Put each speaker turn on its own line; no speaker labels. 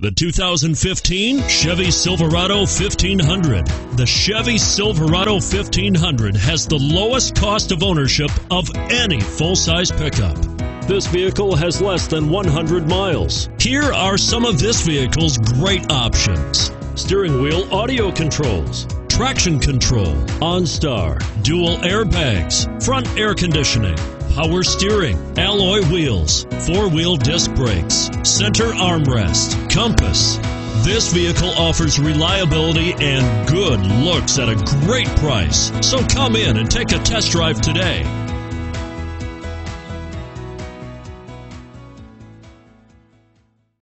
The 2015 Chevy Silverado 1500. The Chevy Silverado 1500 has the lowest cost of ownership of any full-size pickup. This vehicle has less than 100 miles. Here are some of this vehicle's great options: steering wheel audio controls, traction control, OnStar, dual airbags, front air conditioning, power steering, alloy wheels, four-wheel disc brakes, center armrest, compass. This vehicle offers reliability and good looks at a great price. So come in and take a test drive today.